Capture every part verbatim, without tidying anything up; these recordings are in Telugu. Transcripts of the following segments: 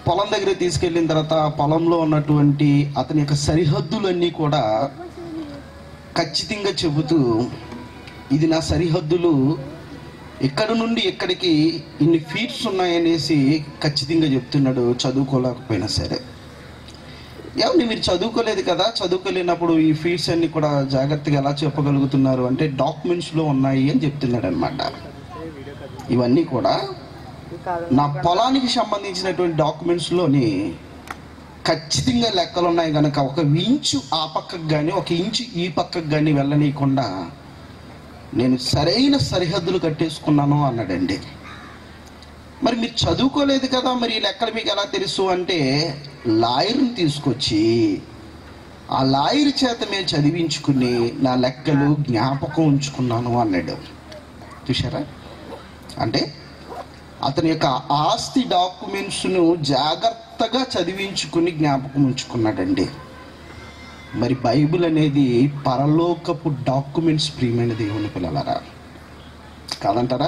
పొలం దగ్గర తీసుకెళ్ళిన తర్వాత పొలంలో ఉన్నటువంటి అతని యొక్క సరిహద్దులన్నీ కూడా ఖచ్చితంగా చెబుతూ, ఇది నా సరిహద్దులు, ఇక్కడ నుండి ఇక్కడికి ఇన్ని ఫీట్స్ ఉన్నాయనేసి ఖచ్చితంగా చెప్తున్నాడు, చదువుకోలేకపోయినా సరే. ఏమండి మీరు చదువుకోలేదు కదా, చదువుకోలేనప్పుడు ఈ ఫీట్స్ అన్ని కూడా జాగ్రత్తగా ఎలా చెప్పగలుగుతున్నారు అంటే డాక్యుమెంట్స్లో ఉన్నాయి అని చెప్తున్నాడు అనమాట. ఇవన్నీ కూడా నా పొలానికి సంబంధించినటువంటి డాక్యుమెంట్స్లోని ఖచ్చితంగా లెక్కలు ఉన్నాయి కనుక ఒక ఇంచు ఆ పక్కకు కానీ ఒక ఇంచు ఈ పక్కకు కానీ వెళ్ళనీయకుండా నేను సరైన సరిహద్దులు కట్టేసుకున్నాను అన్నాడండి. మరి మీరు చదువుకోలేదు కదా, మరి ఈ లెక్కలు మీకు ఎలా తెలుసు అంటే లాయర్ని తీసుకొచ్చి ఆ లాయర్ చేత మేము చదివించుకుని నా లెక్కలు జ్ఞాపకం ఉంచుకున్నాను అన్నాడు. చూసారా? అంటే అతని యొక్క ఆస్తి డాక్యుమెంట్స్ను జాగ్రత్తగా చదివించుకుని జ్ఞాపకం ఉంచుకున్నాడండి. మరి బైబిల్ అనేది పరలోకపు డాక్యుమెంట్స్, ప్రియమైన దేవుని పిల్లలారా, కాదంటారా?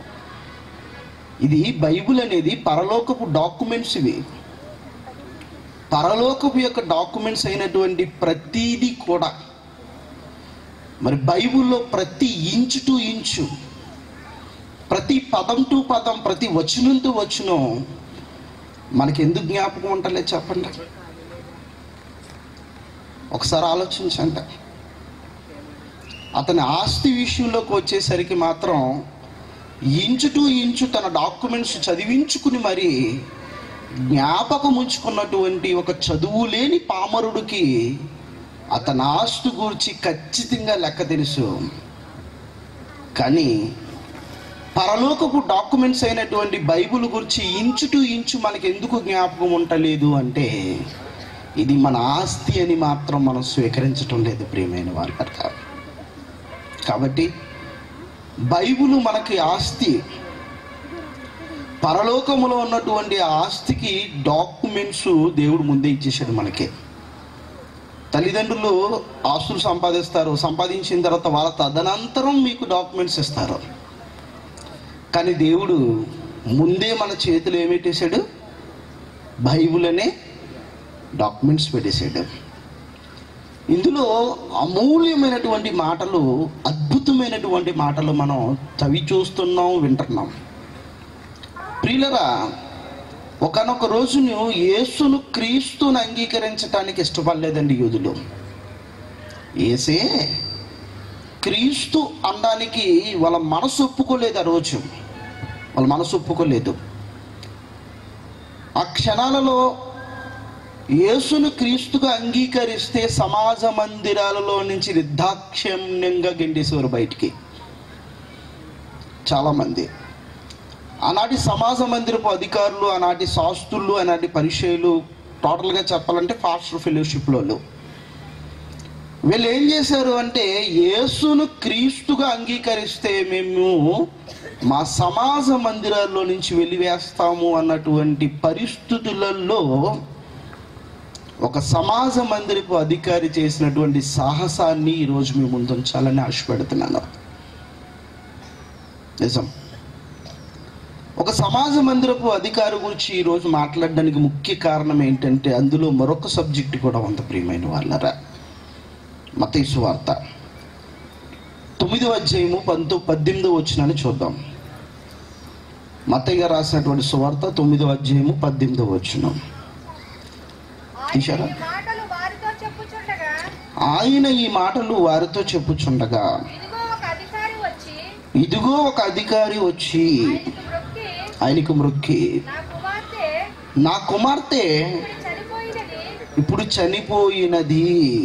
ఇది బైబిల్ అనేది పరలోకపు డాక్యుమెంట్స్. ఇవి పరలోకపు యొక్క డాక్యుమెంట్స్ అయినటువంటి ప్రతీది కూడా మరి బైబిల్లో ప్రతి ఇంచు టు ఇంచు, ప్రతి పదం టు పదం, ప్రతి వచనం టు వచనం మనకి ఎందుకు జ్ఞాపకం ఉంటలేదు చెప్పండి? ఒకసారి ఆలోచించండి. అతని ఆస్తి విషయంలోకి వచ్చేసరికి మాత్రం ఇంచు టు ఇంచు తన డాక్యుమెంట్స్ చదివించుకుని మరి జ్ఞాపకం ఉంచుకున్నటువంటి ఒక చదువు లేని పామరుడికి అతని ఆస్తి గురించి ఖచ్చితంగా లెక్క తెలుసు. కానీ పరలోకపు డాక్యుమెంట్స్ అయినటువంటి బైబిల్ గురించి ఇంచు టు ఇంచు మనకి ఎందుకు జ్ఞాపకం ఉండలేదు అంటే ఇది మన ఆస్తి అని మాత్రం మనం స్వీకరించటం లేదు, ప్రియమైన వారి పట్ల. కాబట్టి బైబిల్ మనకి ఆస్తి. పరలోకములో ఉన్నటువంటి ఆస్తికి డాక్యుమెంట్స్ దేవుడు ముందే ఇచ్చేసాడు మనకి. తల్లిదండ్రులు ఆస్తులు సంపాదిస్తారు, సంపాదించిన తర్వాత వాళ్ళ తదనంతరం మీకు డాక్యుమెంట్స్ ఇస్తారు. కానీ దేవుడు ముందే మన చేతిలో ఏమెట్టేశాడు? బైబిల్ అనే డాక్యుమెంట్స్ పెట్టేశాడు. ఇందులో అమూల్యమైనటువంటి మాటలు, అద్భుతమైనటువంటి మాటలు మనం చవి చూస్తున్నాం, వింటున్నాం. ప్రియులరా, ఒకానొక రోజును యేసును క్రీస్తును అంగీకరించడానికి ఇష్టపడలేదండి యూదులు. యేసే క్రీస్తు అనడానికి వాళ్ళ మనసు ఒప్పుకోలేదు. ఆ రోజు వాళ్ళ మనసు ఒప్పుకోలేదు. ఆ క్షణాలలో యేసును క్రీస్తుగా అంగీకరిస్తే సమాజ మందిరాలలో నుంచి నిర్దాక్షిణ్యంగా గెంటేసేవారు బయటికి చాలామంది. ఆనాటి సమాజ మందిరపు అధికారులు, ఆనాటి శాస్త్రులు, ఆనాటి పరిచయులు, టోటల్గా చెప్పాలంటే ఫాస్టర్ ఫెలోషిప్లో వీళ్ళు ఏం చేశారు అంటే యేసును క్రీస్తుగా అంగీకరిస్తే మేము మా సమాజ మందిరాల్లో నుంచి వెలివేస్తాము అన్నటువంటి పరిస్థితులలో ఒక సమాజ మందిరపు అధికారి చేసినటువంటి సాహసాన్ని ఈరోజు మీ ముందుంచాలని ఆశపడుతున్నాను. నిజం. ఒక సమాజ మందిరపు అధికారి గురించి ఈరోజు మాట్లాడడానికి ముఖ్య కారణం ఏంటంటే అందులో మరొక సబ్జెక్ట్ కూడా ఉంది, ప్రియమైన వాళ్ళరా. మత్తయి సువార్త తొమ్మిదవ అధ్యాయము పంతొ పద్దెనిమిదవ వచనాన్ని చూద్దాం. మత్తయి గారు రాసినటువంటి సువార్త తొమ్మిదవ అధ్యాయము పద్దెనిమిదవ వచనం తీశారా? ఆయన ఈ మాటలు వారితో చెప్పుచుండగా ఇదిగో ఒక అధికారి వచ్చి ఆయనకు మ్రొక్కి, నా కుమార్తె ఇప్పుడు చనిపోయినది.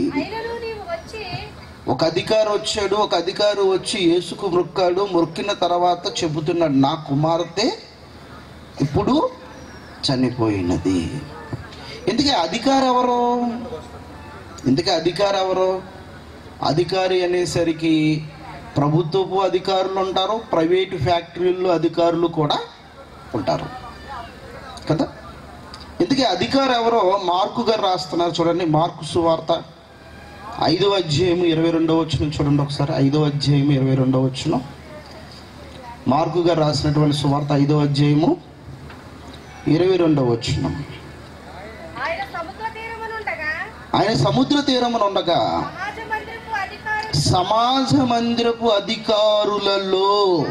ఒక అధికారి వచ్చాడు. ఒక అధికారి వచ్చి యేసుకు మ్రొక్కాడు. మ్రొక్కిన తర్వాత చెబుతున్నాడు, నా కుమార్తె ఇప్పుడు చనిపోయినది. ఇందుకే అధికారి ఎవరు? ఇందుకే అధికారి ఎవరు? అధికారి అనేసరికి ప్రభుత్వపు అధికారులు ఉంటారు, ప్రైవేటు ఫ్యాక్టరీల్లో అధికారులు కూడా ఉంటారు కదా. ఇందుకే అధికారి ఎవరో మార్కు గారు రాస్తున్నారు చూడండి. మార్కు సువార్త ఐదో అధ్యాయము ఇరవై రెండవ వచనం చూడండి ఒకసారి. ఐదో అధ్యాయము ఇరవై రెండవ వచనం మార్కు గారు రాసినటువంటి సువార్త ఐదో అధ్యాయము ఇరవై రెండవ వచనం. ఆయన సముద్ర తీరమున ఉండగా సమాజ మందిరపు అధికారులలో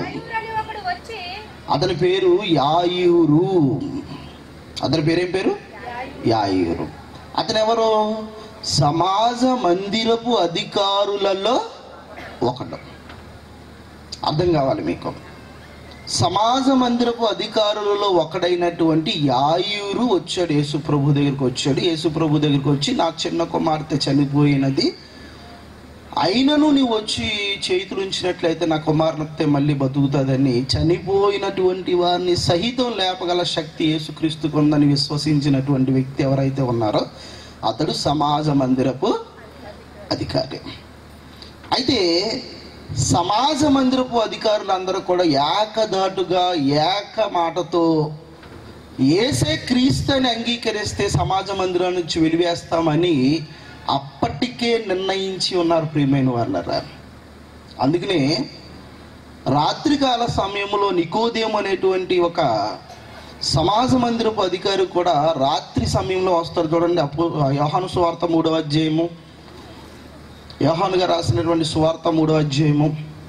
అతని పేరు యాయూరు. అతని పేరేం పేరు? యాయూరు. అతను ఎవరు? సమాజ మందిరపు అధికారులలో ఒకడు. అర్థం కావాలి మీకు. సమాజ మందిరపు అధికారులలో ఒకడైనటువంటి యాయూరు వచ్చాడు, యేసు ప్రభు దగ్గరికి వచ్చాడు. యేసు ప్రభు దగ్గరికి వచ్చి, నా చిన్న కుమార్తె చనిపోయినది, అయినను నీవు వచ్చి చేతులుంచినట్లయితే నా కుమార్తె మళ్ళీ బతుకుతుందని, చనిపోయినటువంటి వారిని సహితం లేపగల శక్తి యేసుక్రీస్తుకు ఉందని విశ్వసించినటువంటి వ్యక్తి ఎవరైతే ఉన్నారో అతడు సమాజ మందిరపు అధికారి. అయితే సమాజ మందిరపు అధికారులందరూ కూడా ఏకదాటుగా ఏక మాటతో యేసే క్రీస్తుని అంగీకరిస్తే సమాజ మందిరం నుంచి వెలివేస్తామని అప్పటికే నిర్ణయించి ఉన్నారు ప్రియమైన వాళ్ళరా. అందుకనే రాత్రికాల సమయంలో నికోదేము అనేటువంటి ఒక సమాజ మందిరపు అధికారి కూడా రాత్రి సమయంలో వస్తారు. చూడండి, అప్పు యోహాను సువార్త మూడవ అధ్యాయము, యోహాను గారు రాసినటువంటి సువార్త మూడవ అధ్యాయము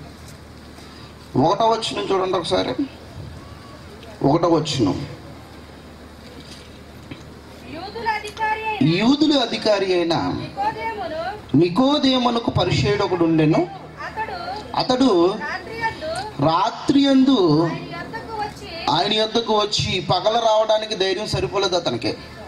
ఒకటో వచనం చూడండి ఒకసారి. ఒకటో వచనం. యూదుల అధికారి అయిన నికోదేమునకు పరిచయుడు ఒకడు ఉండెను. అతడు రాత్రి యందు ఆయన యొద్దకు వచ్చి, పగల రావడానికి ధైర్యం సరిపోలేదు అతనికి.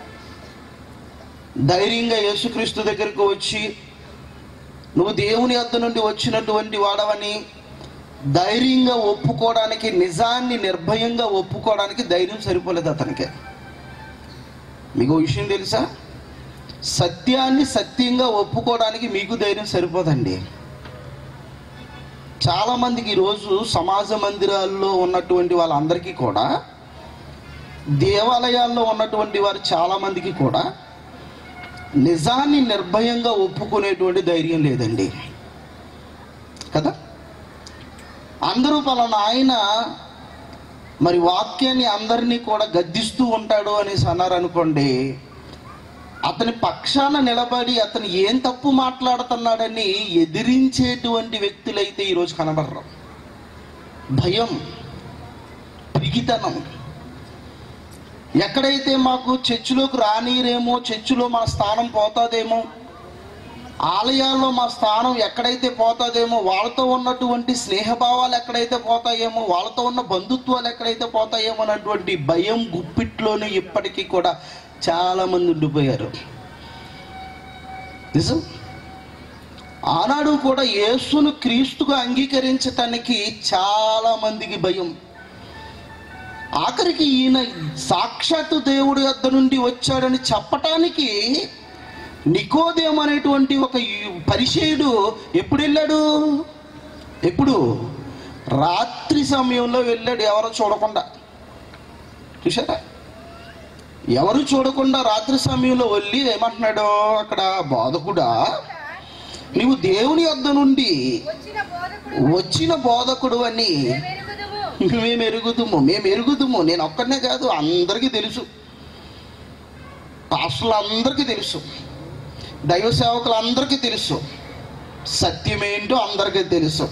ధైర్యంగా యేసుక్రీస్తు దగ్గరకు వచ్చి, నువ్వు దేవుని యొద్ద నుండి వచ్చినటువంటి వాడవని ధైర్యంగా ఒప్పుకోవడానికి, నిజాన్ని నిర్భయంగా ఒప్పుకోవడానికి ధైర్యం సరిపోలేదు అతనికి. మీకు విషయం తెలుసా? సత్యాన్ని సత్యంగా ఒప్పుకోవడానికి మీకు ధైర్యం సరిపోదండి. చాలామందికి ఈరోజు సమాజ మందిరాల్లో ఉన్నటువంటి వాళ్ళందరికీ కూడా, దేవాలయాల్లో ఉన్నటువంటి వారు చాలామందికి కూడా నిజాన్ని నిర్భయంగా ఒప్పుకునేటువంటి ధైర్యం లేదండి కదా. అందరూ పలానా ఆయన మరి వాక్యాన్ని అందరినీ కూడా గద్దిస్తూ ఉంటాడు అనేసి అన్నారనుకోండి, అతని పక్షాన నిలబడి అతను ఏం తప్పు మాట్లాడుతున్నాడని ఎదిరించేటువంటి వ్యక్తులైతే ఈరోజు కనబడరు. భయం, పిరికితనం. ఎక్కడైతే మాకు చర్చిలోకి రానిరేమో, చర్చిలో మా స్థానం పోతుందేమో, ఆలయాల్లో మా స్థానం ఎక్కడైతే పోతుందేమో, వాళ్ళతో ఉన్నటువంటి స్నేహభావాలు ఎక్కడైతే పోతాయేమో, వాళ్ళతో ఉన్న బంధుత్వాలు ఎక్కడైతే పోతాయేమో అన్నటువంటి భయం గుప్పిట్లోనే ఇప్పటికీ కూడా చాలా మంది ఉండిపోయారు. నిజం. ఆనాడు కూడా యేసును క్రీస్తుగా అంగీకరించటానికి చాలా మందికి భయం. ఆఖరికి ఈయన సాక్షాత్తు దేవుడి యొద్ద నుండి వచ్చాడని చెప్పటానికి నికోదేము అనేటువంటి ఒక పరిచయుడు ఎప్పుడు వెళ్ళాడు? ఎప్పుడు? రాత్రి సమయంలో వెళ్ళాడు, ఎవరో చూడకుండా. చూసారా? ఎవరు చూడకుండా రాత్రి సమయంలో వెళ్ళి ఏమంటున్నాడో అక్కడ, బోధకుడా, నీవు దేవుని యొద్ద నుండి వచ్చిన బోధకుడు అని మేము ఎరుగుదుము మేము ఎరుగుదుము నేను ఒక్కడనే కాదు, అందరికీ తెలుసు, పాస్టర్లందరికీ తెలుసు, దైవ సేవకులందరికీ తెలుసు, సత్యమేంటో అందరికీ తెలుసు.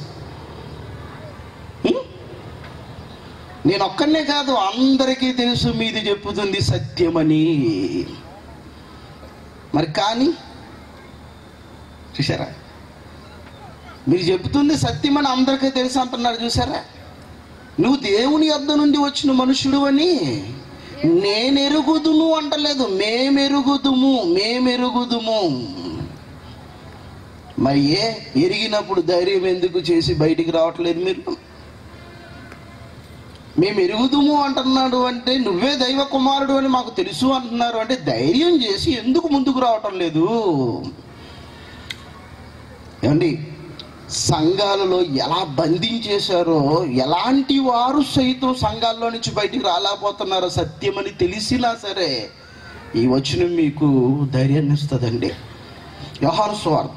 నేను ఒక్కడనే కాదు, అందరికీ తెలుసు మీది చెప్పుతుంది సత్యమని. మరి కానీ చూసారా, మీరు చెప్తుంది సత్యమని అందరికీ తెలుసు అంటున్నారు. చూసారా? నువ్వు దేవుని యొద్ద నుండి వచ్చిన మనుషుడు అని నేనెరుగుదుము అంటలేదు, మేమెరుగుదుము మేమెరుగుదుము. మరి ఏ ఎరిగినప్పుడు ధైర్యం ఎందుకు చేసి బయటికి రావట్లేదు మీరు? మేము ఎరుగుదుము అంటున్నాడు అంటే, నువ్వే దైవ కుమారుడు అని మాకు తెలుసు అంటున్నారు అంటే, ధైర్యం చేసి ఎందుకు ముందుకు రావటం లేదు? ఏమండి, సంఘాలలో ఎలా బంధించేశారో, ఎలాంటి వారు సైతం సంఘాల్లో నుంచి బయటికి రాలేకపోతున్నారో సత్యమని తెలిసినా సరే ఈ వచనం మీకు ధైర్యాన్ని ఇస్తుందండి. యోహాను సువార్త,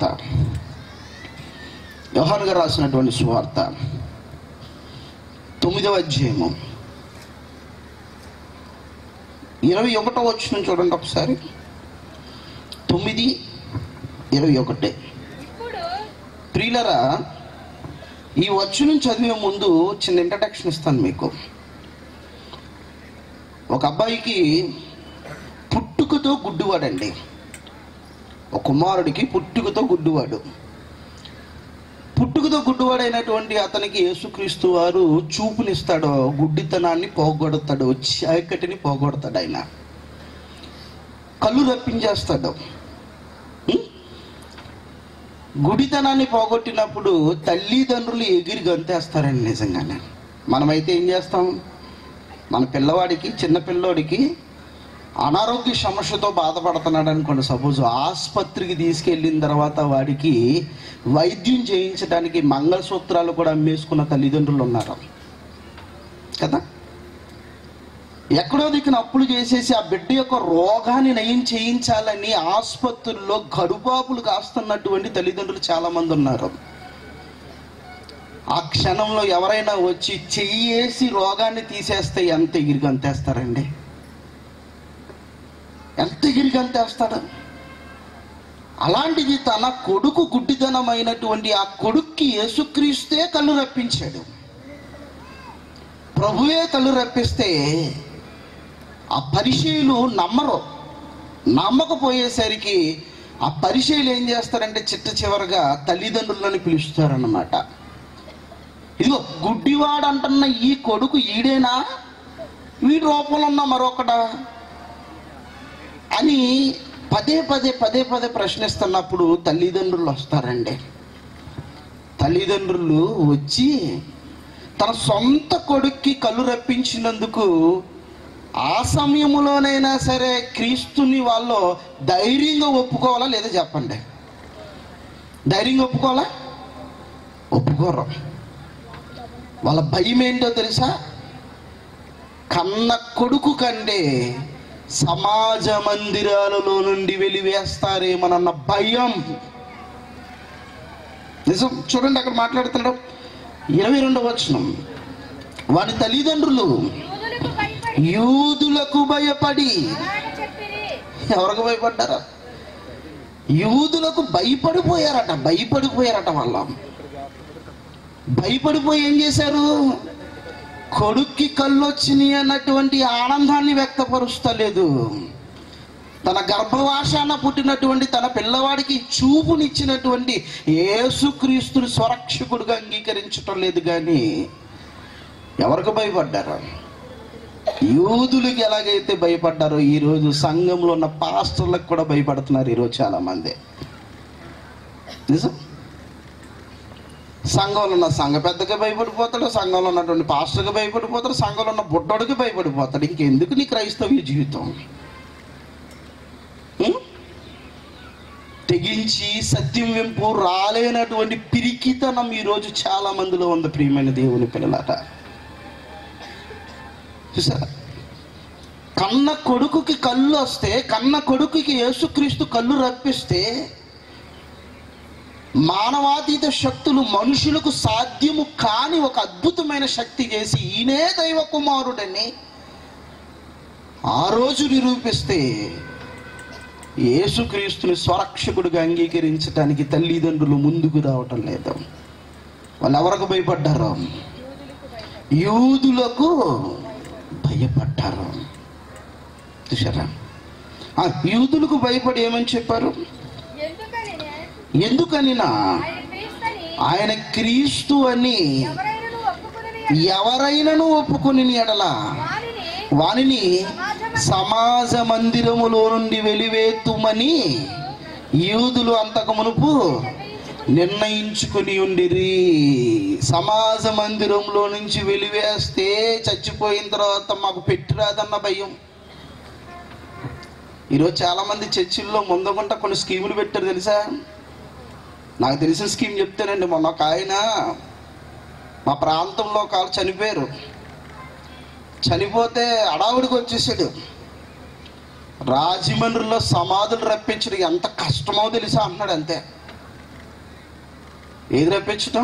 యోహాను గారు రాసినటువంటి సువార్త తొమ్మిదవ అధ్యాయము ఇరవై ఒకటో వచనం చూడండి ఒకసారి. తొమ్మిది ఇరవై ఒకటి. ప్రియులరా, ఈ వచనం చదివే ముందు చిన్న ఇంట్రడక్షన్ ఇస్తాను మీకు. ఒక అబ్బాయికి పుట్టుకతో గుడ్డివాడండి. ఒక కుమారుడికి పుట్టుకతో గుడ్డివాడు. పుట్టుకతో గుడ్డివాడైనటువంటి అతనికి యేసుక్రీస్తు వారు చూపునిస్తాడు, గుడ్డితనాన్ని పోగొడతాడు, చీకటిని పోగొడతాడు. ఆయన కళ్ళు రప్పించేస్తాడు. గుడితనాన్ని పోగొట్టినప్పుడు తల్లిదండ్రులు ఎగిరి గంతేస్తారండి. నిజంగానే మనమైతే ఏం చేస్తాం? మన పిల్లవాడికి, చిన్న పిల్లోడికి అనారోగ్య సమస్యతో బాధపడుతున్నాడు అనుకోండి, సపోజ్ ఆసుపత్రికి తీసుకెళ్ళిన తర్వాత వాడికి వైద్యం చేయించడానికి మంగళసూత్రాలు కూడా అమ్మేసుకున్న తల్లిదండ్రులు ఉన్నారు కదా. ఎక్కడో దిక్కున అప్పులు చేసేసి ఆ బిడ్డ యొక్క రోగాన్ని నయం చేయించాలని ఆసుపత్రుల్లో గడుబాపులు కాస్తున్నటువంటి తల్లిదండ్రులు చాలామంది ఉన్నారు. ఆ క్షణంలో ఎవరైనా వచ్చి చెయ్యేసి రోగాన్ని తీసేస్తే ఎంత ఎగిరికి అంతేస్తారండి, ఎంత ఎగిరికి అంతేస్తాడు. అలాంటిది తన కొడుకు గుడ్డితనమైనటువంటి ఆ కొడుక్కి యేసుక్రీస్తే కళ్ళు రప్పించాడు. ప్రభువే కళ్ళు రప్పిస్తే ఆ పరిచయులు నమ్మరు. నమ్మకపోయేసరికి ఆ పరిచయులు ఏం చేస్తారంటే చిట్ట చివరిగా తల్లిదండ్రులను పిలుస్తారన్నమాట. ఇదిగో గుడ్డివాడు అంటున్న ఈ కొడుకు ఈడేనా, వీడి రూపంలో ఉన్న మరొకడా అని పదే పదే పదే పదే ప్రశ్నిస్తున్నప్పుడు తల్లిదండ్రులు వస్తారండి. తల్లిదండ్రులు వచ్చి తన సొంత కొడుక్కి కళ్ళు రప్పించినందుకు ఆ సమయంలోనైనా సరే క్రీస్తుని వాళ్ళు ధైర్యంగా ఒప్పుకోవాలా లేదా చెప్పండి? ధైర్యంగా ఒప్పుకోవాలా? ఒప్పుకోరు. వాళ్ళ భయం ఏంటో తెలుసా? కన్న కొడుకు కంటే సమాజ మందిరాలలో నుండి వెలివేస్తారేమోనన్న భయం. నిజం. చూడండి అక్కడ మాట్లాడుతున్నాడు ఇరవై రెండవ వచనం. వాని తల్లిదండ్రులు యూదులకు భయపడి, ఎవరికి భయపడ్డారా? యూదులకు భయపడిపోయారట. భయపడిపోయారట వాళ్ళ. భయపడిపోయి ఏం చేశారు? కొడుక్కి కళ్ళు వచ్చినాయి అన్నటువంటి ఆనందాన్ని వ్యక్తపరుస్తలేదు. తన గర్భవాసాన పుట్టినటువంటి తన పిల్లవాడికి చూపునిచ్చినటువంటి యేసుక్రీస్తుని స్వరక్షకుడుగా అంగీకరించటం లేదు. కానీ ఎవరికి భయపడ్డారు? యూదులకి ఎలాగైతే భయపడ్డారో ఈరోజు సంఘంలో ఉన్న పాస్టర్లకు కూడా భయపడుతున్నారు ఈరోజు చాలా మంది. నిజం. సంఘంలో ఉన్న సంఘ పెద్దగా భయపడిపోతాడు, సంఘంలో ఉన్నటువంటి పాస్టర్కి భయపడిపోతాడు, సంఘంలో ఉన్న బుడ్డోడికి భయపడిపోతాడు. ఇంకెందుకు నీ క్రైస్తవ జీవితం? తెగించి సత్యం వెంపు రాలేనటువంటి పిరికితనం ఈరోజు చాలా మందిలో ఉంది. ప్రియమైన దేవుని పిల్లలాట, చూసారా? కన్న కొడుకుకి కళ్ళు వస్తే, కన్న కొడుకుకి యేసుక్రీస్తు కళ్ళు రప్పిస్తే మానవాతీత శక్తులు మనుషులకు సాధ్యము కాని ఒక అద్భుతమైన శక్తి చేసి ఈయనే దైవ కుమారుడని ఆ రోజు నిరూపిస్తే యేసుక్రీస్తుని స్వరక్షకుడిగా అంగీకరించడానికి తల్లిదండ్రులు ముందుకు రావటం లేదు. వాళ్ళు ఎవరికి భయపడ్డారు? యూదులకు భయపడ్డారు. చూసారా? ఆ యూదులకు భయపడి ఏమని చెప్పారు? ఎందుకనినా ఆయన క్రీస్తు అని ఎవరైనాను ఒప్పుకొని ఎడల వానిని సమాజ మందిరములో నుండి వెలివేతుమని యూదులు అంతకు మునుపు నిర్ణయించుకుని ఉండిరి. సమాజ మందిరంలో నుంచి వెలివేస్తే చచ్చిపోయిన తర్వాత మాకు పెట్టిరాదన్న భయం. ఈరోజు చాలా మంది చర్చిల్లో ముందుకుంటా కొన్ని స్కీములు పెట్టారు తెలుసా? నాకు తెలిసిన స్కీమ్ చెప్తానండి. మొన్న ఒక ఆయన మా ప్రాంతంలో ఒక వాళ్ళు చనిపోయారు. చనిపోతే అడావుడికి వచ్చేసాడు. రాజమండ్రిలో సమాధులు రప్పించడం ఎంత కష్టమో తెలుసా అన్నాడు. అంతే. ఏది రప్పించటం?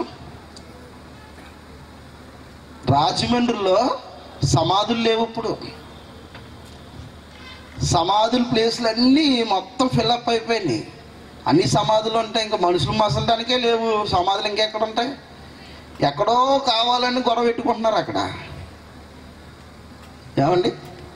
రాజమండ్రిలో సమాధులు లేవు. ఇప్పుడు సమాధుల ప్లేస్లు అన్నీ మొత్తం ఫిల్అప్ అయిపోయినాయి. అన్ని సమాధులు ఉంటాయి, ఇంకా మనుషులు మసలడానికే లేవు. సమాధులు ఇంకెక్కడ ఉంటాయి? ఎక్కడో కావాలని గొడవ పెట్టుకుంటున్నారు అక్కడ. ఏమండి,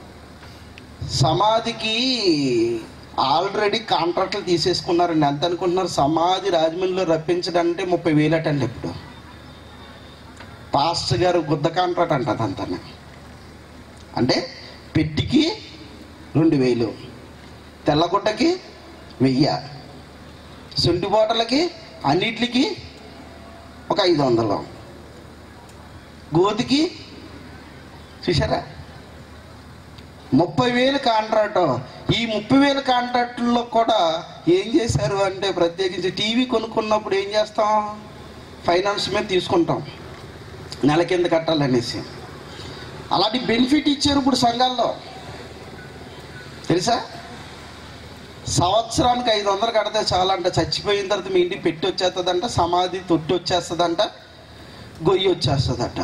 సమాధికి ఆల్రెడీ కాంట్రాక్ట్లు తీసేసుకున్నారండి. ఎంత అనుకుంటున్నారు? సమాధి రాజమండ్రిలో రప్పించడంటే ముప్పై వేలు అటండి. ఇప్పుడు పాస్టర్ గారు గుద్ద కాంట్రాక్ట్ అంట అదంతా. అంటే పెట్టికి రెండు వేలు, తెల్లగుట్టకి వెయ్యి, శొంఠి బాటలకి అన్నిటికి ఒక ఐదు వందలు, గోతికి చూసారా ముప్పై వేలు కాంట్రాక్ట్. ఈ ముప్పై వేల కాంట్రాక్టుల్లో కూడా ఏం చేశారు అంటే, ప్రత్యేకించి టీవీ కొనుక్కున్నప్పుడు ఏం చేస్తాం? ఫైనాన్స్ మీద తీసుకుంటాం, నెల కింద కట్టాలనేసి. అలాంటి బెనిఫిట్ ఇచ్చారు ఇప్పుడు సంఘాల్లో, తెలుసా? సంవత్సరానికి ఐదు వందలు కడితే చాలంట. చచ్చిపోయిన తర్వాత మీ ఇంటికి పెట్టి వచ్చేస్తుందంట, సమాధి తొట్టి వచ్చేస్తుందంట, గొయ్యి వచ్చేస్తుందట.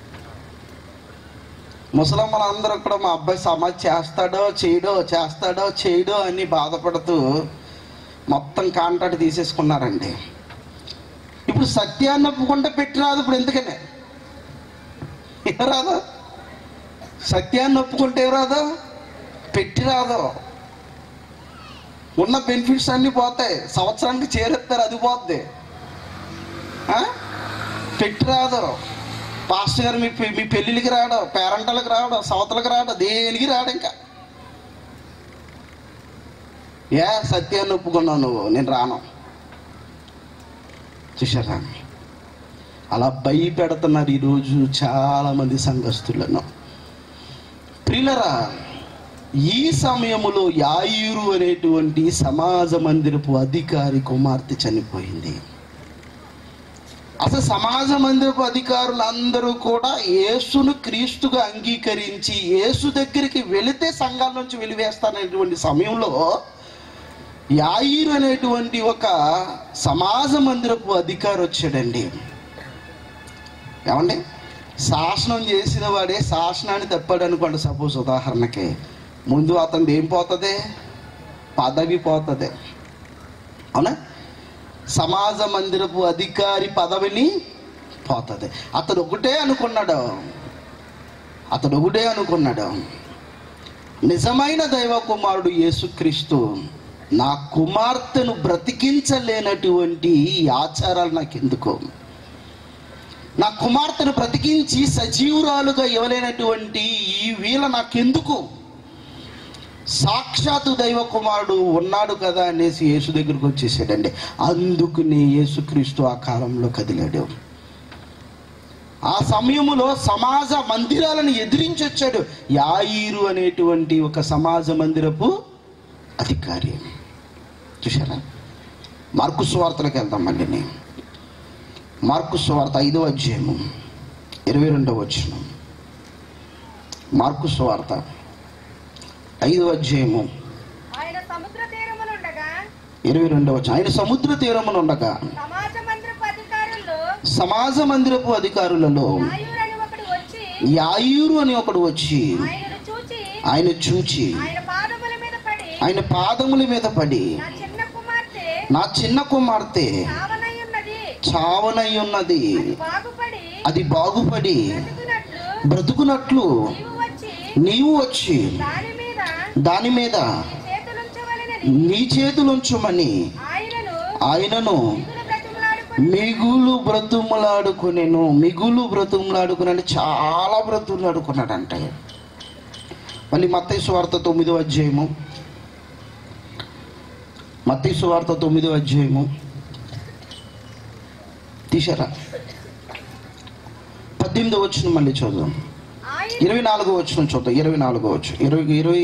ముసలమ్మలందరూ కూడా మా అబ్బాయి సమాధి చేస్తాడో చేయడో చేస్తాడో చేయడో అని బాధపడుతూ మొత్తం కాంట్రాక్ట్ తీసేసుకున్నారండి. ఇప్పుడు సత్యాన్ని ఒప్పుకుంటే పెట్టి రాదు. ఇప్పుడు ఎందుకనే రాదు? సత్యాన్ని ఒప్పుకుంటే రాదు, పెట్టి రాదు. ఉన్న బెనిఫిట్స్ అన్నీ పోతాయి. సంవత్సరానికి చేరేస్తారు, అది పోద్ది. పెట్టి రాదు. పాస్టర్ గారు మీ మీ పెళ్ళిళ్ళకి రావడం, పేరెంటలకు రావడం, సవతలకు రావడం, దేనికి రావడం. ఇంకా ఏ సత్యాన్ని ఒప్పుకున్నావు నువ్వు, నేను రాను. చూసారా? అలా భయపెడుతున్నారు ఈరోజు చాలామంది సంఘస్థులను. ప్రియులరా, ఈ సమయములో యాయీరు అనేటువంటి సమాజ మందిరపు అధికారి కుమార్తె చనిపోయింది. అసలు సమాజ మందిరపు అధికారులు అందరూ కూడా యేసును క్రీస్తుగా అంగీకరించి యేసు దగ్గరికి వెళితే సంఘాల నుంచి వెలివేస్తాననేటువంటి సమయంలో యాయీరు అనేటువంటి ఒక సమాజ మందిరపు అధికారి వచ్చాడండి. ఏమండి, శాసనం చేసిన వాడే శాసనాన్ని తప్పాడు అనుకోండి. సపోజ్ ఉదాహరణకి, ముందు అతను ఏం పోతుంది? పదవి పోతుంది. అవునా? సమాజ మందిరపు అధికారి పదవిని పోతుంది. అతడు ఒకటే అనుకున్నాడు అతడు ఒకటే అనుకున్నాడు నిజమైన దైవ కుమారుడు యేసుక్రీస్తు నా కుమార్తెను బ్రతికించలేనటువంటి ఆచారాలు నాకెందుకు? నా కుమార్తెను బ్రతికించి సజీవురాలుగా ఇవ్వలేనటువంటి ఈ వీళ్ళ నాకెందుకు? సాక్షాత్తు దైవ కుమారుడు ఉన్నాడు కదా అనేసి యేసు దగ్గరికి వచ్చేసాడండి. అందుకుని యేసుక్రీస్తు ఆ కాలంలో కదిలాడు. ఆ సమయంలో సమాజ మందిరాలను ఎదిరించి వచ్చాడు యాయీరు అనేటువంటి ఒక సమాజ మందిరపు అధికారి. చూసారా? మార్కు సువార్తలకు వెళ్దాం మళ్ళీ. నేను మార్కు సువార్త ఐదో అధ్యాయము ఇరవై రెండవ వచనం. మార్కు సువార్త ఐదో అధ్యాయము ఇరవై రెండవ వచనం. ఆయన సముద్ర తీరమున ఉండగా సమాజ మందిరపు అధికారులలో యాయీరు అని ఒకడు వచ్చి ఆయన చూచి ఆయన పాదముల మీద పడి, నా చిన్న కుమార్తె చావనై ఉన్నది, అది బాగుపడి బ్రతుకునట్లు నీవు వచ్చి దాని మీద నీ చేతులుంచమని ఆయనను మిగులు బ్రతుములాడుకునేను. మిగులు బ్రతుములాడుకుని అంటే చాలా బ్రతుములాడుకున్నాడంటే. మళ్ళీ మత్తయి సువార్త తొమ్మిదో అధ్యాయము మత్తయి సువార్త తొమ్మిదో అధ్యాయము తీశారా? పద్దెనిమిదో వచనం మళ్ళీ చూద్దాం. ఇరవై నాలుగో వచనం చూద్దాం. ఇరవై నాలుగో వచనం ఇరవై ఇరవై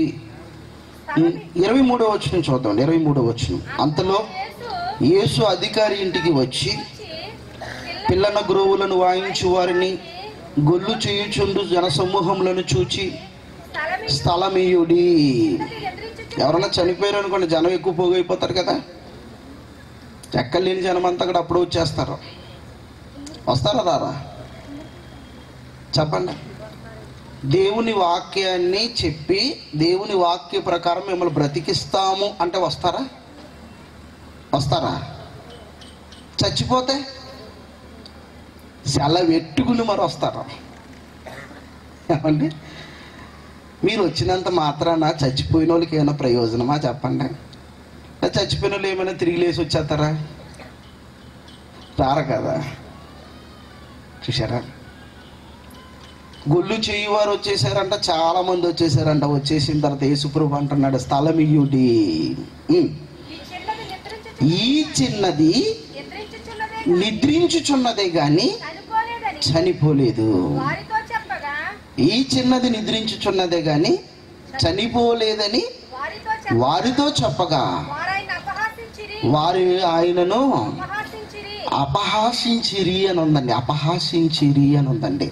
ఇరవై మూడో వచనం చూద్దాం. ఇరవై మూడో వచనం. అంతలో యేసు అధికారి ఇంటికి వచ్చి పిల్లన గ్రోవులను వాయించు వారిని గొల్లు చేయుచుండు జనసమూహములను చూచి స్థలమీయుడి. ఎవరన్నా చనిపోయారు అనుకోండి, జనం ఎక్కువ పోగైపోతారు కదా. ఎక్కలేని జనం అంతా కూడా అప్పుడు వచ్చేస్తారు. వస్తారా రారా చెప్పండి? దేవుని వాక్యాన్ని చెప్పి దేవుని వాక్య ప్రకారం మిమ్మల్ని బ్రతికిస్తాము అంటే వస్తారా? వస్తారా? చచ్చిపోతే సెలవెట్టుకుని మరి వస్తారా? ఏమండి, మీరు వచ్చినంత మాత్రాన చచ్చిపోయిన వాళ్ళకి ఏమైనా ప్రయోజనమా చెప్పండి? చచ్చిపోయిన వాళ్ళు ఏమైనా తిరిగి లేసి వచ్చేస్తారా? రారు కదా. చూసారా, గొల్లు చేయువారు వచ్చేసారంట, చాలా మంది వచ్చేసారంట. వచ్చేసిన తర్వాత యేసుప్రభు అంటున్నాడు, స్థలం ఇయ్యుడి, ఈ చిన్నది నిద్రించుచున్నదే గాని చనిపోలేదు. ఈ చిన్నది నిద్రించుచున్నదే గాని చనిపోలేదని వారితో చెప్పగా వారి ఆయనను అపహాసించిరి అని ఉందండి. అపహాసించిరి అని ఉందండి.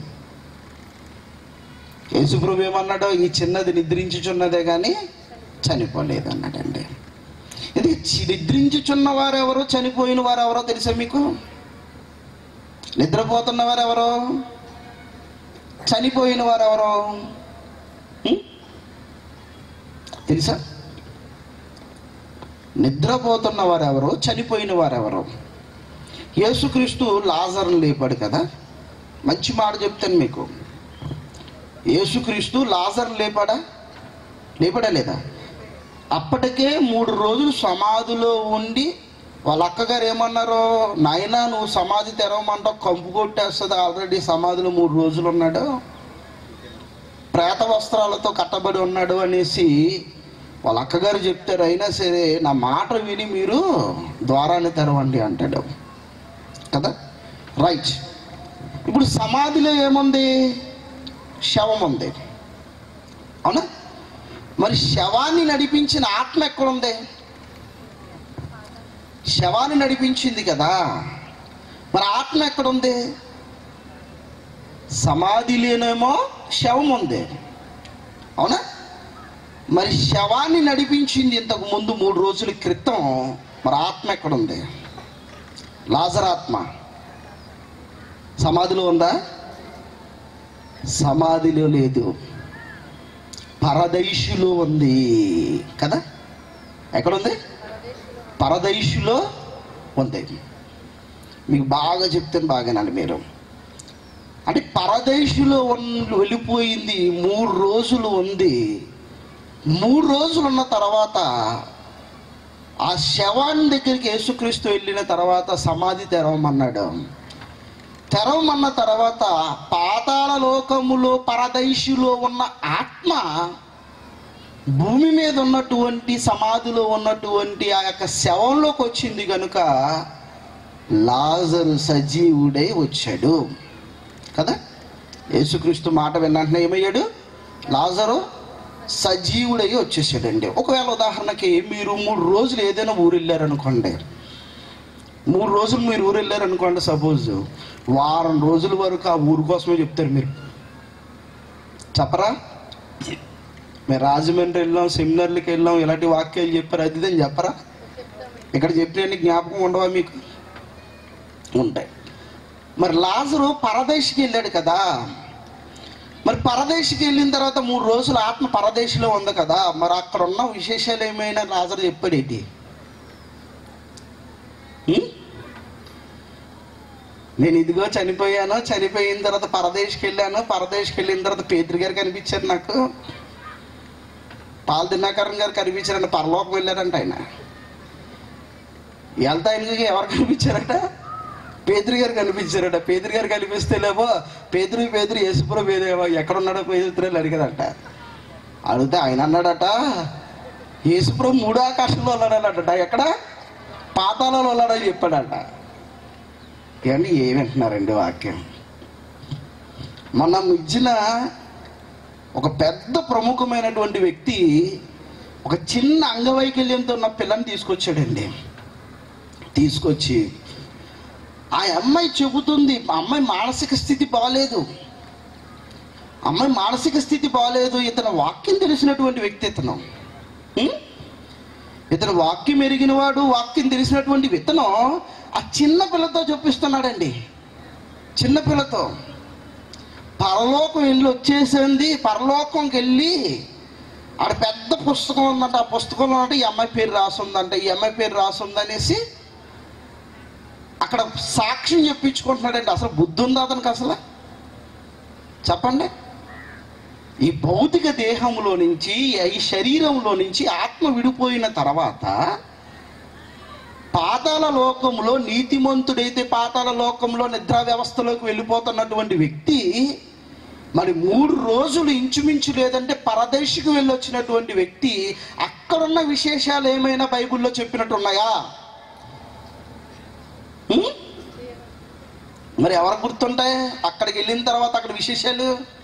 యేసుప్రభు ఏమన్నాడు? ఈ చిన్నది నిద్రించుచున్నదే కానీ చనిపోలేదు అన్నాడండి. ఇది నిద్రించుచున్న వారెవరో చనిపోయిన వారెవరో తెలుసా మీకు? నిద్రపోతున్న వారెవరో చనిపోయిన వారెవరో తెలుసా? నిద్రపోతున్న వారెవరో చనిపోయిన వారెవరో. యేసుక్రీస్తు లాజరును లేపాడు కదా. మంచి మాట చెప్తాను మీకు. యేసుక్రీస్తు లాజరును లేపాడా? లేపాడా లేదా? అప్పటికే మూడు రోజులు సమాధిలో ఉండి వాళ్ళ అక్కగారు ఏమన్నారో, నాయనా నువ్వు సమాధి తెరవమంటావు, కంపు కొట్టేస్తుంది, ఆల్రెడీ సమాధిలో మూడు రోజులు ఉన్నాడు, ప్రేత వస్త్రాలతో కట్టబడి ఉన్నాడు అనేసి వాళ్ళ అక్కగారు చెప్తారు. అయినా సరే నా మాట విని మీరు ద్వారాన్ని తెరవండి అంటాడు కదా. రైట్. ఇప్పుడు సమాధిలో ఏముంది? శవం ఉంది, అవునా? మరి శవాన్ని నడిపించిన ఆత్మ ఎక్కడుంది? శవాన్ని నడిపించింది కదా, మరి ఆత్మ ఎక్కడుంది? సమాధిలోనేమో శవం ఉంది, అవునా? మరి శవాన్ని నడిపించింది ఇంతకు ముందు మూడు రోజుల క్రితం, మరి ఆత్మ ఎక్కడుంది? లాజరు ఆత్మ సమాధిలో ఉందా? సమాధిలో లేదు, పరదైషులో ఉంది కదా. ఎక్కడుంది? పరదైషులో ఉంది. మీకు బాగా చెప్తాను, బాగానండి మీరు. అంటే పరదైషులో వెళ్ళిపోయింది, మూడు రోజులు ఉంది. మూడు రోజులు ఉన్న తర్వాత ఆ శవాన్ని దగ్గరికి యేసుక్రీస్తు వెళ్ళిన తర్వాత సమాధి తెరవమన్నాడు. తెరవమన్న తర్వాత పాతాళ లోకములో పరదైషులో ఉన్న ఆత్మ భూమి మీద ఉన్నటువంటి సమాధిలో ఉన్నటువంటి ఆ యొక్క శవంలోకి వచ్చింది కనుక లాజరు సజీవుడై వచ్చాడు కదా. యేసుక్రీస్తు మాట విన్నంటనే ఏమయ్యాడు? లాజరు సజీవుడై వచ్చేసాడండి. ఒకవేళ ఉదాహరణకి మీరు మూడు రోజులు ఏదైనా ఊరు వెళ్ళారనుకోండి, మూడు రోజులు మీరు ఊరు వెళ్ళారనుకోండి, సపోజ్ వారం రోజుల వరకు ఆ ఊరు కోసమే చెప్తారు. మీరు చెప్పరా? మేము రాజమండ్రి వెళ్ళాం, సెమినార్లకి వెళ్ళాం, ఇలాంటి వాక్యాలు చెప్పారు, అది ఇదని చెప్పరా? ఇక్కడ చెప్పిన జ్ఞాపకం ఉండవా మీకు? ఉంటాయి. మరి లాజరు పరదేశికి వెళ్ళాడు కదా. మరి పరదేశికి వెళ్ళిన తర్వాత మూడు రోజులు ఆత్మ పరదేశిలో ఉంది కదా. మరి అక్కడ ఉన్న విశేషాలు ఏమైనా లాజరు చెప్పాడేంటి? నేను ఇదిగో చనిపోయాను, చనిపోయిన తర్వాత పరదేశికి వెళ్ళాను, పరదేశికి వెళ్ళిన తర్వాత పేతురు గారు కనిపించారు, నాకు పాల దినాకరణ్ గారు కనిపించారంట, పరలోకం వెళ్ళారంట ఆయన. వెళ్తా ఆయనకి ఎవరు కనిపించారట? పేతురు గారు కనిపించారట. పేతురు గారు కనిపిస్తేలేమో పేతురు పేతురు యేసుప్రభు ఏదేమో ఎక్కడున్నాడో పేతురు అడిగారట. అడిగితే ఆయన అన్నాడట, యేసుప్రభు మూడో ఆకాశంలో ఉన్నాడట. ఎక్కడ? పాతాళంలో ఉన్నాడని చెప్పాడట. కానీ ఏమంటున్నారండి వాక్యం? మనం ఇచ్చిన ఒక పెద్ద ప్రముఖమైనటువంటి వ్యక్తి ఒక చిన్న అంగవైకల్యంతో ఉన్న పిల్లని తీసుకొచ్చాడండి. తీసుకొచ్చి ఆ అమ్మాయి చెబుతుంది, ఆ అమ్మాయి మానసిక స్థితి బాగలేదు, అమ్మాయి మానసిక స్థితి బాగలేదు. ఇతను వాక్యం తెలిసినటువంటి వ్యక్తి, ఇతను ఇతను వాక్యం ఎరిగిన వాడు, వాక్యం తెలిసినటువంటి విత్తనం ఆ చిన్న పిల్లతో చూపిస్తున్నాడండి. చిన్న పిల్లతో పరలోకం వెళ్ళి వచ్చేసింది. పరలోకంకి వెళ్ళి ఆడ పెద్ద పుస్తకం ఉందంట. ఆ పుస్తకంలో అంటే ఈ అమ్మాయి పేరు రాసుందంట, ఈ అమ్మాయి పేరు రాసుందనేసి అక్కడ సాక్ష్యం చెప్పించుకుంటున్నాడండి. అసలు బుద్ధి ఉందా అతనికి? అసలు చెప్పండి. ఈ భౌతిక దేహంలో నుంచి, ఈ శరీరంలో నుంచి ఆత్మ విడిపోయిన తర్వాత పాతాళ లోకంలో, నీతిమంతుడైతే పాతాళ లోకంలో నిద్రా వ్యవస్థలోకి వెళ్ళిపోతున్నటువంటి వ్యక్తి మరి మూడు రోజులు ఇంచుమించు లేదంటే పరదేశికి వెళ్ళొచ్చినటువంటి వ్యక్తి అక్కడున్న విశేషాలు ఏమైనా బైబిల్లో చెప్పినట్టున్నాయా? మరి ఎవరు గుర్తుంటాయి అక్కడికి వెళ్ళిన తర్వాత అక్కడ విశేషాలు?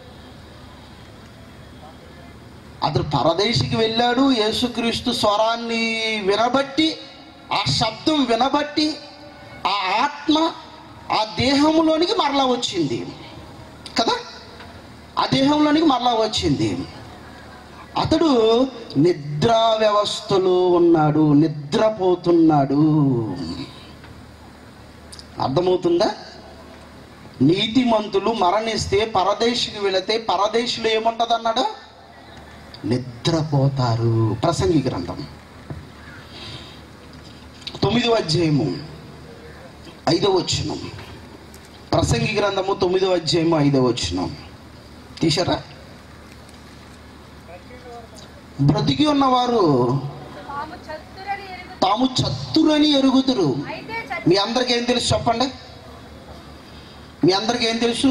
అతడు పరదేశికి వెళ్ళాడు. యేసుక్రీస్తు స్వరాన్ని వినబట్టి, ఆ శబ్దం వినబట్టి ఆ ఆత్మ ఆ దేహంలోనికి మరలా వచ్చింది కదా, ఆ దేహంలోనికి మరలా వచ్చింది. అతడు నిద్రా వ్యవస్థలో ఉన్నాడు, నిద్రపోతున్నాడు. అర్థమవుతుందా? నీతిమంతులు మరణిస్తే పరదేశికి వెళితే పరదేశులు ఏముంటది అన్నాడు? నిద్రపోతారు. ప్రసంగి గ్రంథం తొమ్మిదో అధ్యాయము ఐదో వచనం. ప్రసంగి గ్రంథము తొమ్మిదో అధ్యాయము ఐదో వచనం తీశారా? బ్రతికి ఉన్నవారు తాము చత్తురని ఎరుగుదురు. మీ అందరికి ఏం తెలుసు చెప్పండి? మీ అందరికి ఏం తెలుసు?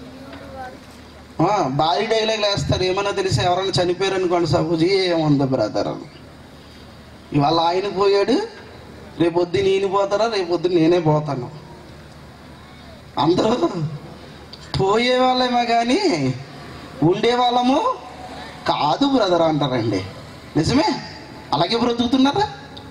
భారీ డైలాగ్ వేస్తారు. ఏమన్నా తెలిసి ఎవరైనా చనిపోయారు అనుకోండి, సపోజ్, ఏముంది బ్రదర్, ఇవాళ ఆయన పోయాడు, రేపొద్దు నేను పోతారా, రేపొద్దు నేనే పోతాను. అందరూ పోయే వాళ్ళేమో కానీ ఉండేవాళ్ళము కాదు బ్రదర్ అంటారండి. నిజమే, అలాగే బ్రతుకుతున్నారా?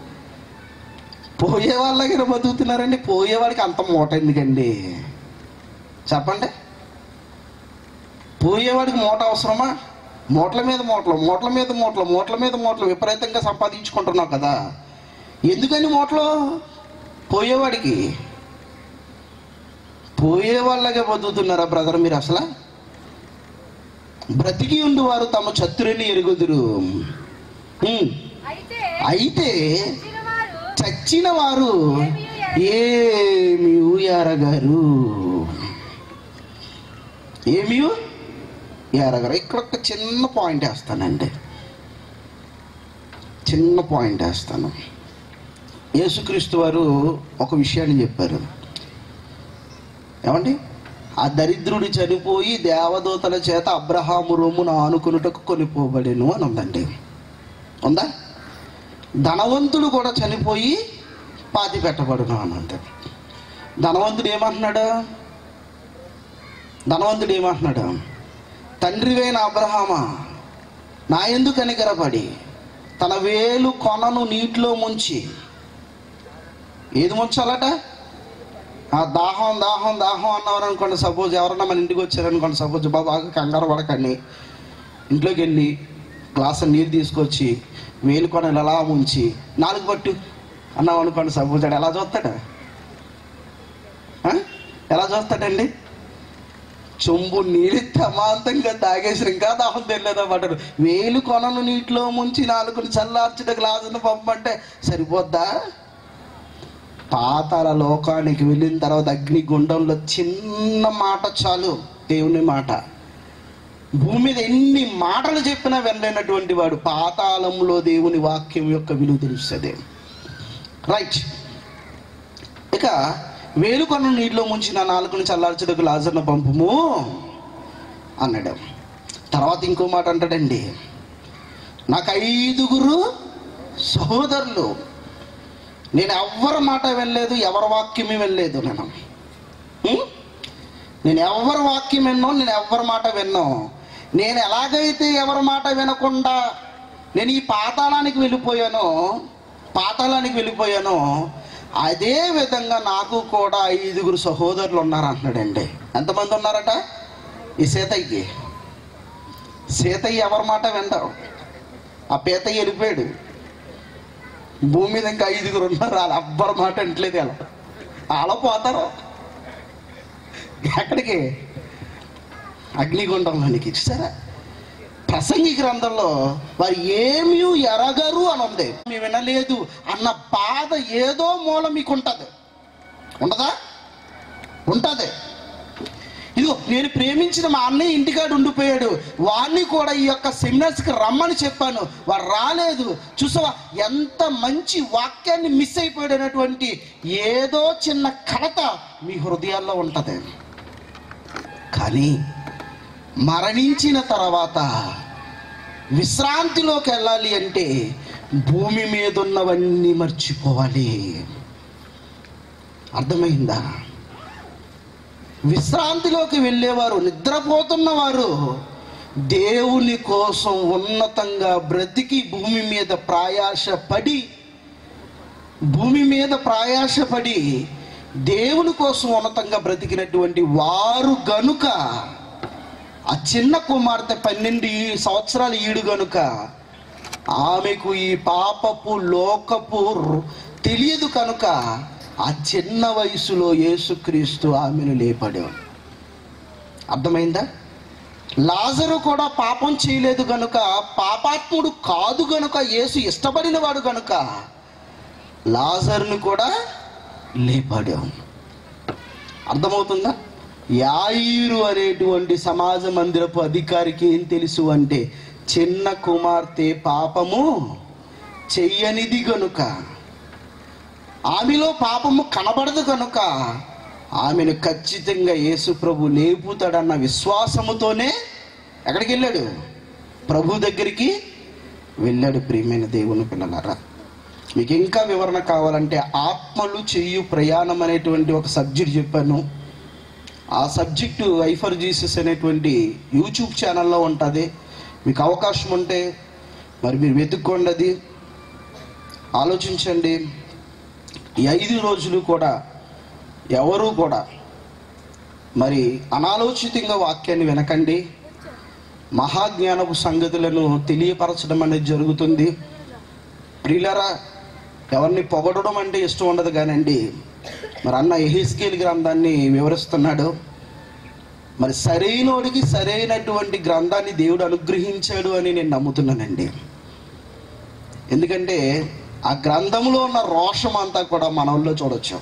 పోయే వాళ్ళకి బతుకుతున్నారండి. పోయేవాడికి అంత మూట ఎందుకండి చెప్పండి? పోయేవాడికి మూట అవసరమా? మూటల మీద మూటలు, మూటల మీద మూటలు, మూటల మీద మూటలు విపరీతంగా సంపాదించుకుంటున్నావు కదా, ఎందుకని మూటలు? పోయేవాడికి. పోయే వాళ్ళగా బతుకుతున్నారా బ్రదర్ మీరు? అసలు బ్రతికి ఉండి వారు తమ చతురని ఎరుగుదురు. అయితే చచ్చిన వారు ఏమి ఎరగరు, ఏమి ఎరగరు. ఇక్కడ ఒక చిన్న పాయింట్ వేస్తానండి, చిన్న పాయింట్ వేస్తాను. యేసుక్రీస్తు వారు ఒక విషయాన్ని చెప్పారు. ఏమండి? ఆ దరిద్రుడు చనిపోయి దేవదూతల చేత అబ్రహాము రొమ్మును ఆనుకునుటకు కొనిపోబడెను అని ఉందండి. ఉందా? ధనవంతుడు కూడా చనిపోయి పాతి పెట్టబడును అని ఉంది. ధనవంతుడు ఏమంటున్నాడు? ధనవంతుడు ఏమంటున్నాడు? తండ్రివైన అబ్రహామా, నా యందు కనికరపడి తన వేలు కొనను నీటిలో ముంచి, ఏది ముంచాలట? ఆ దాహం దాహం దాహం అన్నవారు అనుకోండి, సపోజ్ ఎవరన్నా మన ఇంటికి వచ్చారనుకోండి, సపోజ్ బాగా కంగారు పడకండి, ఇంట్లోకి వెళ్ళి గ్లాసు నీరు తీసుకొచ్చి వేలు కొనలు ఎలా ముంచి నాలుగు పట్టు అన్నాం అనుకోండి, సపోజ్ అడు ఎలా చూస్తాడా? ఎలా చూస్తాడండి? చెంబు నీళ్ళు తమాంతంగా తాగేసి ఇంకా దాహం తెలియదా పడ్డాడు. వేలు కొనను నీటిలో ముంచి నాలుగుని చల్లార్చిన గ్లాసును పంపంటే సరిపోద్దా? పాతాళ లోకానికి వెళ్ళిన తర్వాత అగ్ని గుండంలో చిన్న మాట చాలు, దేవుని మాట. భూమి మీద ఎన్ని మాటలు చెప్పినా వెళ్ళినటువంటి వాడు పాతాళంలో దేవుని వాక్యం యొక్క విలువ తెలుస్తుంది. రైట్. ఇక వేలుకొన నీటిలో ముంచిన నాలుగుని చల్లార్చుటకు లాజరును పంపుము అన్నాడు. తర్వాత ఇంకో మాట అంటాడండి, నాకు ఐదుగురు సహోదరులు, నేను ఎవరి మాట వెళ్ళలేదు, ఎవరి వాక్యమే వెళ్ళలేదు. నేను నేను ఎవరి వాక్యం విన్నో, నేను ఎవరి మాట విన్నో. నేను ఎలాగైతే ఎవరి మాట వినకుండా నేను ఈ పాతాళానికి వెళ్ళిపోయానో పాతాళానికి వెళ్ళిపోయానో అదే విధంగా నాకు కూడా ఐదుగురు సహోదరులు ఉన్నారు అంటున్నాడండి. ఎంతమంది ఉన్నారట? ఈ సీతయ్యకి. సీతయ్య ఎవరి మాట వింటావు? ఆ పీతయ్య వెళ్ళిపోయాడు. భూమి మీద ఇంకా ఐదుగురు ఉన్నారు, వాళ్ళ ఎవ్వరి మాట వింటలేదు. అలా అలా పోతారు ఎక్కడికి? అగ్నిగుండంలోనికి. చూసారా, ప్రసంగి గ్రంథంలో వారు ఏమీ ఎరగరు అని ఉంది. మేము వినలేదు అన్న బాధ ఏదో మూల మీకు ఉంటుంది. ఉండదా? ఉంటుంది. ఇదిగో నేను ప్రేమించిన మా అన్నయ్య ఇంటికాడు ఉండిపోయాడు, వాడిని కూడా ఈ యొక్క సెమినార్స్కి రమ్మని చెప్పాను, వాడు రాలేదు. చూసావా, ఎంత మంచి వాక్యాన్ని మిస్ అయిపోయాడు అనేటువంటి ఏదో చిన్న కలత మీ హృదయాల్లో ఉంటుంది. కానీ మరణించిన తర్వాత విశ్రాంతిలోకి వెళ్ళాలి అంటే భూమి మీద ఉన్నవన్నీ మర్చిపోవాలి. అర్థమైందా? విశ్రాంతిలోకి వెళ్ళేవారు, నిద్రపోతున్నవారు దేవుని కోసం ఉన్నతంగా బ్రతికి భూమి మీద ప్రయాసపడి భూమి మీద ప్రయాసపడి దేవుని కోసం ఉన్నతంగా బ్రతికినటువంటి వారు గనుక, ఆ చిన్న కుమార్తె పన్నెండు సంవత్సరాల ఈడు గనుక ఆమెకు ఈ పాపపు లోకపు తెలియదు కనుక ఆ చిన్న వయసులో యేసుక్రీస్తు ఆమెను లేపాడు. అర్థమైందా? లాజరు కూడా పాపం చేయలేదు గనుక, పాపాత్ముడు కాదు గనుక, యేసు ఇష్టపడిన వాడు గనుక లాజరును కూడా లేపాడు. అర్థమవుతుందా? యాయిరు అనేటువంటి సమాజ మందిరపు అధికారికి ఏం తెలుసు అంటే, చిన్న కుమార్తె పాపము చెయ్యనిది గనుక, ఆమెలో పాపము కనబడదు కనుక ఆమెను ఖచ్చితంగా యేసు ప్రభు లేపుతాడన్న విశ్వాసముతోనే ఎక్కడికి వెళ్ళాడు? ప్రభు దగ్గరికి వెళ్ళాడు. ప్రియమైన దేవుని పిల్లలారా, మీకు ఇంకా వివరణ కావాలంటే ఆత్మలు చెయ్యు ప్రయాణం అనేటువంటి ఒక సబ్జెక్ట్ చెప్పాను. ఆ సబ్జెక్టు ఐ ఫర్ జీసస్ అనేటువంటి యూట్యూబ్ ఛానల్లో ఉంటుంది. మీకు అవకాశం ఉంటే మరి మీరు వెతుక్కోండి, అది ఆలోచించండి. ఈ ఐదు రోజులు కూడా ఎవరు కూడా మరి అనాలోచితంగా వాక్యాన్ని వినకండి. మహాజ్ఞానపు సంగతులను తెలియపరచడం అనేది జరుగుతుంది. ప్రియులారా, ఎవరిని పొగడడం అంటే ఇష్టం ఉండదు కానండి, మరి అన్న యెహెజ్కేలు గ్రంథాన్ని వివరిస్తున్నాడు. మరి సరైనోడికి సరైనటువంటి గ్రంథాన్ని దేవుడు అనుగ్రహించాడు అని నేను నమ్ముతున్నానండి. ఎందుకంటే ఆ గ్రంథంలో ఉన్న రోషం అంతా కూడా మనలో చూడొచ్చు.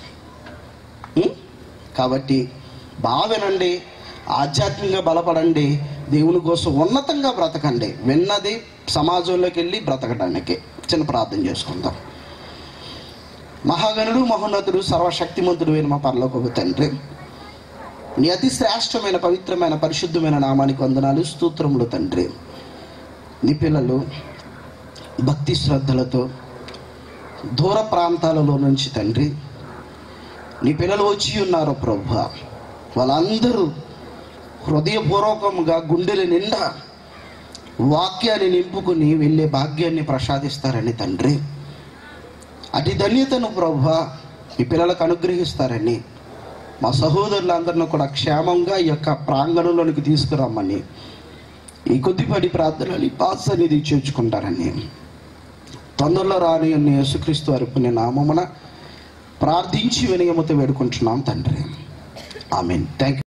కాబట్టి బాగా వినండి, ఆధ్యాత్మికంగా బలపడండి, దేవుని కోసం ఉన్నతంగా బ్రతకండి. విన్నది సమాజంలోకి వెళ్ళి బ్రతకడానికి. చిన్న ప్రార్థన చేసుకుందాం. మహాగణుడు, మహోన్నతుడు, సర్వశక్తిమంతుడు అయిన మా పరలోకపు తండ్రి, నీ అతి శ్రేష్టమైన పవిత్రమైన పరిశుద్ధమైన నామానికి వందనాలు, స్తోత్రములు తండ్రి. నీ పిల్లలు భక్తి శ్రద్ధలతో దూర ప్రాంతాలలో నుంచి తండ్రి నీ పిల్లలు వచ్చి ఉన్నారు ప్రభువా. వాళ్ళందరూ హృదయపూర్వకంగా గుండెల నిండా వాక్యాన్ని నింపుకుని వెళ్ళే భాగ్యాన్ని ప్రసాదిస్తారని తండ్రి, అటు ధన్యతను ప్రభువా ఈ పిల్లలకు అనుగ్రహిస్తారని, మా సహోదరులందరినీ కూడా క్షేమంగా ఈ యొక్క ప్రాంగణంలోనికి తీసుకురమ్మని, ఈ కొద్దిపాటి ప్రార్థనలు పాస్ అనేది చేర్చుకుంటారని, తొందరలో రాని అన్ని యేసుక్రీస్తు వారి పుణ్య నామమున ప్రార్థించి వినయముతో వేడుకుంటున్నాం తండ్రి. ఆమేన్. Thank you.